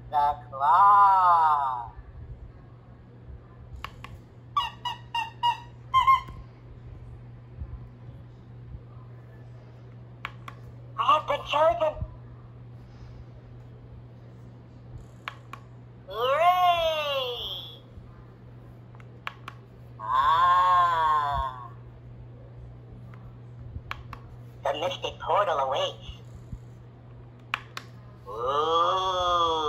The claw. I have been chosen. Hooray! Ah. The mystic portal awaits. Ooh.